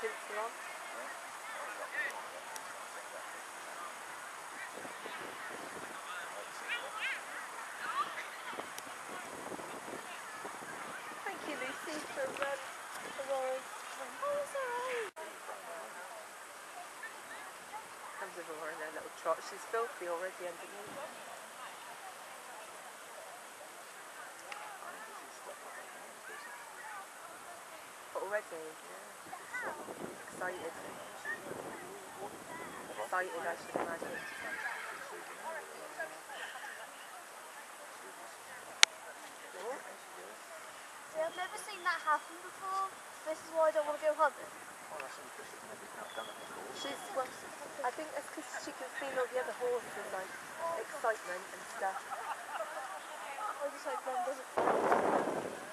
tinsel on. Thank you, Lucy, for Aurora's. Oh, it's alright. Comes with Aurora in her little trot. She's filthy already underneath. Already, yeah. Excited. Excited, I should imagine. Yeah, I've never seen that happen before. This is why I don't want to go hunting. Well, I think that's because she can feel all the other horses, like excitement and stuff. I just hope Ben doesn't.